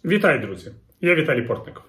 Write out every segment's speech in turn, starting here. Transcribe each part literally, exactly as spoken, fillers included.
Вітаю, друзі! Я Віталій Портников.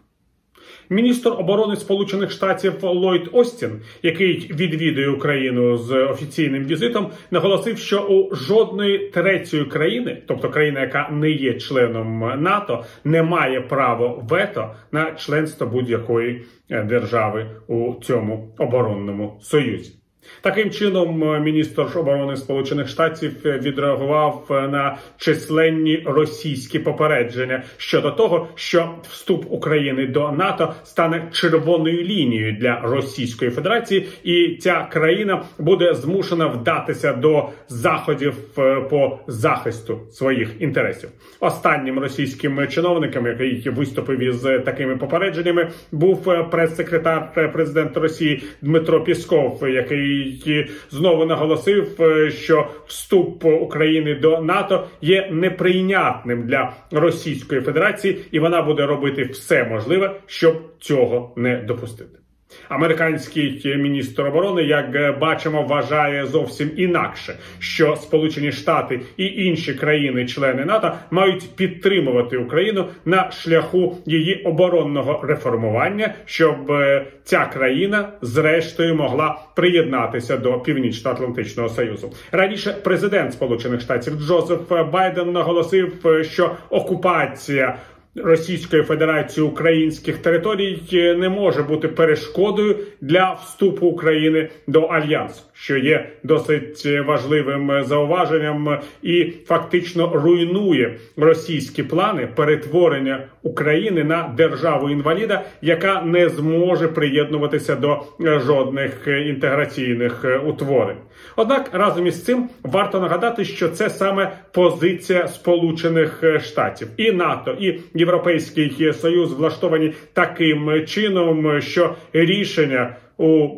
Міністр оборони Сполучених Штатів Ллойд Остін, який відвідує Україну з офіційним візитом, наголосив, що у жодної третьої країни, тобто країна, яка не є членом НАТО, не має права вето на членство будь-якої держави у цьому оборонному союзі. Таким чином, міністр оборони Сполучених Штатів відреагував на численні російські попередження щодо того, що вступ України до НАТО стане червоною лінією для Російської Федерації, і ця країна буде змушена вдатися до заходів по захисту своїх інтересів. Останнім російським чиновником, який виступив із такими попередженнями, був прес-секретар президента Росії Дмитро Пєсков, який знову наголосив, що вступ України до НАТО є неприйнятним для Російської Федерації, і вона буде робити все можливе, щоб цього не допустити. Американський міністр оборони, як бачимо, вважає зовсім інакше, що Сполучені Штати і інші країни-члени НАТО мають підтримувати Україну на шляху її оборонного реформування, щоб ця країна зрештою могла приєднатися до Північно-Атлантичного Союзу. Раніше президент Сполучених Штатів Джозеф Байден наголосив, що окупація Російської Федерації українських територій не може бути перешкодою для вступу України до Альянсу, що є досить важливим зауваженням і фактично руйнує російські плани перетворення України на державу-інваліда, яка не зможе приєднуватися до жодних інтеграційних утворень. Однак разом із цим варто нагадати, що це саме позиція Сполучених Штатів. І НАТО, і Європейський Союз влаштовані таким чином, що рішення у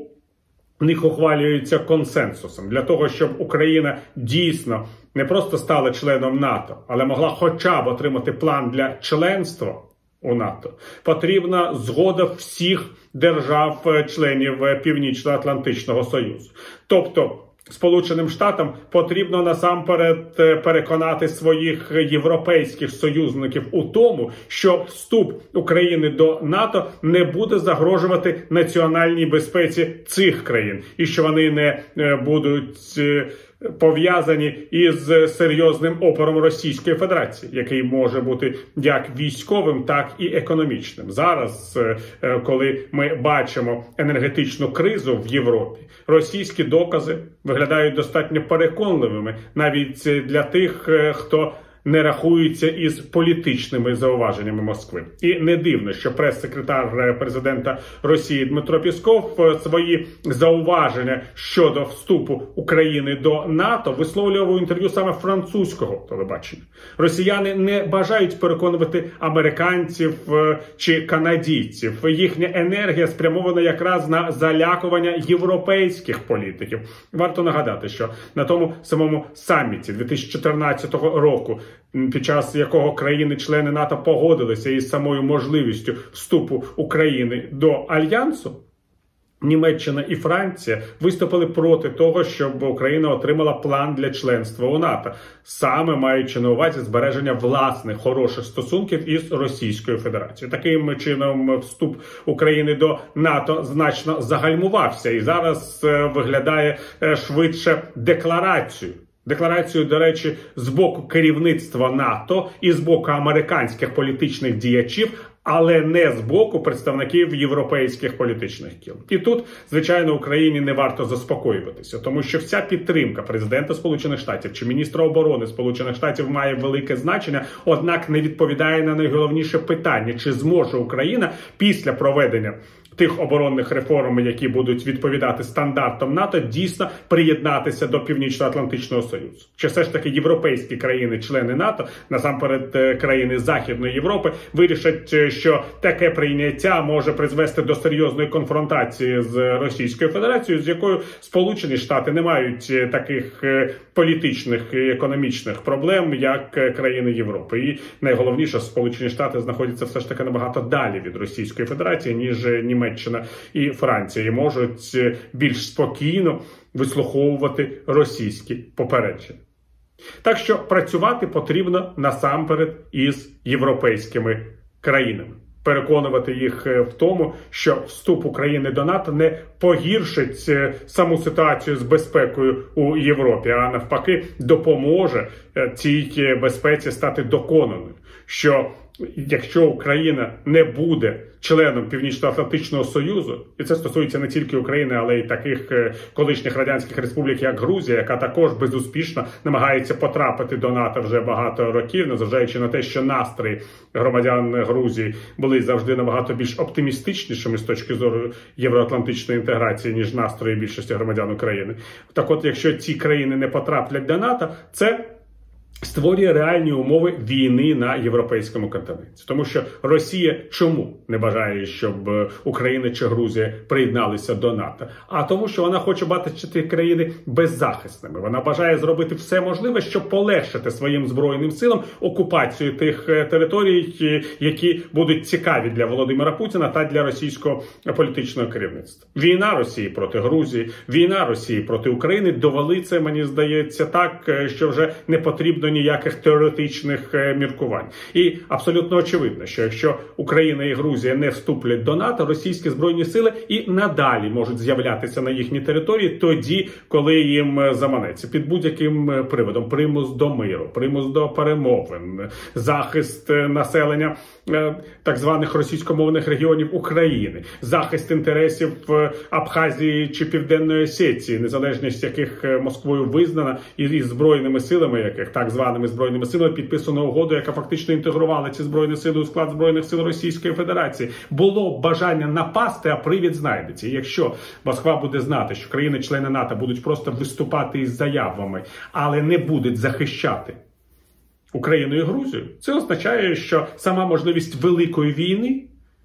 них ухвалюються консенсусом. Для того, щоб Україна дійсно не просто стала членом НАТО, але могла хоча б отримати план для членства у НАТО, потрібна згода всіх держав-членів Північно-Атлантичного Союзу. Тобто Сполученим Штатам потрібно насамперед переконати своїх європейських союзників у тому, що вступ України до НАТО не буде загрожувати національній безпеці цих країн, і що вони не будуть пов'язані із серйозним опором Російської Федерації, який може бути як військовим, так і економічним. Зараз, коли ми бачимо енергетичну кризу в Європі, російські докази виглядають достатньо переконливими навіть для тих, хто не рахується із політичними зауваженнями Москви. І не дивно, що прес-секретар президента Росії Дмитро Пєсков свої зауваження щодо вступу України до НАТО висловлював у інтерв'ю саме французького телебачення. Росіяни не бажають переконувати американців чи канадійців. Їхня енергія спрямована якраз на залякування європейських політиків. Варто нагадати, що на тому самому саміті дві тисячі чотирнадцятого року, під час якого країни-члени НАТО погодилися із самою можливістю вступу України до Альянсу, Німеччина і Франція виступили проти того, щоб Україна отримала план для членства у НАТО, саме маючи на увазі збереження власних хороших стосунків із Російською Федерацією. Таким чином, вступ України до НАТО значно загальмувався і зараз виглядає швидше декларацією. Декларацію, до речі, з боку керівництва НАТО і з боку американських політичних діячів, але не з боку представників європейських політичних кіл. І тут, звичайно, Україні не варто заспокоюватися, тому що вся підтримка президента Сполучених Штатів чи міністра оборони Сполучених Штатів має велике значення, однак не відповідає на найголовніше питання, чи зможе Україна після проведення тих оборонних реформ, які будуть відповідати стандартам НАТО, дійсно приєднатися до Північно-Атлантичного Союзу. Чи все ж таки європейські країни-члени НАТО, насамперед країни Західної Європи, вирішать, що таке прийняття може призвести до серйозної конфронтації з Російською Федерацією, з якою Сполучені Штати не мають таких політичних і економічних проблем, як країни Європи. І найголовніше, Сполучені Штати знаходяться все ж таки набагато далі від Російської Федерації, ніж Німеччина і Франція, і можуть більш спокійно вислуховувати російські попередження. Так що працювати потрібно насамперед із європейськими країнами. Переконувати їх в тому, що вступ України до НАТО не погіршить саму ситуацію з безпекою у Європі, а навпаки допоможе цій безпеці стати доконаною. Що якщо Україна не буде членом Північно-Атлантичного Союзу, і це стосується не тільки України, але й таких колишніх радянських республік, як Грузія, яка також безуспішно намагається потрапити до НАТО вже багато років, незважаючи на те, що настрої громадян Грузії були завжди набагато більш оптимістичнішими з точки зору євроатлантичної інтеграції, ніж настрої більшості громадян України. Так от, якщо ці країни не потраплять до НАТО, це створює реальні умови війни на європейському континенті. Тому що Росія чому не бажає, щоб Україна чи Грузія приєдналися до НАТО? А тому, що вона хоче бачити країни беззахисними. Вона бажає зробити все можливе, щоб полегшити своїм Збройним силам окупацію тих територій, які будуть цікаві для Володимира Путіна та для російського політичного керівництва. Війна Росії проти Грузії, війна Росії проти України довели це, мені здається, так, що вже не потрібно ніяких теоретичних міркувань. І абсолютно очевидно, що якщо Україна і Грузія не вступлять до НАТО, російські збройні сили і надалі можуть з'являтися на їхній території тоді, коли їм заманеться. Під будь-яким приводом. Примус до миру, примус до перемовин, захист населення так званих російськомовних регіонів України, захист інтересів Абхазії чи Південної Осетії, незалежність яких Москвою визнана, і із збройними силами яких, так званими збройними силами, підписано угоду, яка фактично інтегрувала ці збройні сили у склад Збройних сил Російської Федерації. Було бажання напасти, а привід знайдеться. І якщо Москва буде знати, що країни-члени НАТО будуть просто виступати із заявами, але не будуть захищати Україну і Грузію, це означає, що сама можливість великої війни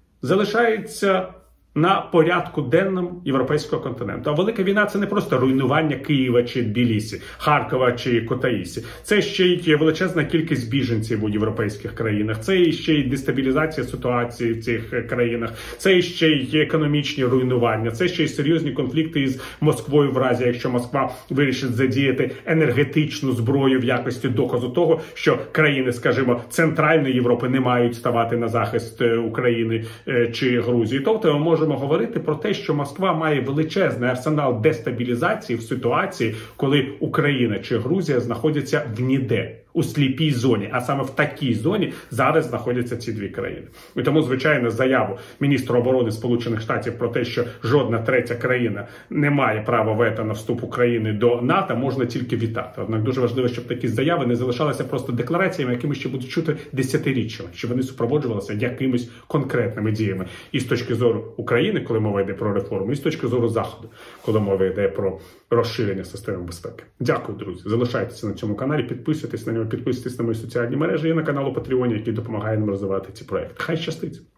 залишається на порядку денному європейського континенту. А велика війна – це не просто руйнування Києва чи Тбілісі, Харкова чи Кутаїсі. Це ще й величезна кількість біженців у європейських країнах. Це ще й дестабілізація ситуації в цих країнах. Це ще й економічні руйнування. Це ще й серйозні конфлікти із Москвою в разі, якщо Москва вирішить задіяти енергетичну зброю в якості доказу того, що країни, скажімо, Центральної Європи не мають ставати на захист України чи Грузії. Тобто ми можемо говорити про те, що Москва має величезний арсенал дестабілізації в ситуації, коли Україна чи Грузія знаходяться в ніде, у сліпій зоні. А саме в такій зоні зараз знаходяться ці дві країни. І тому, звичайно, заяву міністра оборони Сполучених Штатів про те, що жодна третя країна не має права вето на вступ України до НАТО, можна тільки вітати. Однак дуже важливо, щоб такі заяви не залишалися просто деклараціями, які ми ще будуть чути десятиріччями, щоб вони супроводжувалися якимись конкретними діями. І з точки зору України, коли мова йде про реформу, і з точки зору Заходу, коли мова йде про розширення системи безпеки. Дякую, друзі. Залишайтеся на цьому каналі, підписуйтесь на нього, підписуйтесь на мої соціальні мережі і на канал у Патреоні, який допомагає нам розвивати ці проекти. Хай щастить!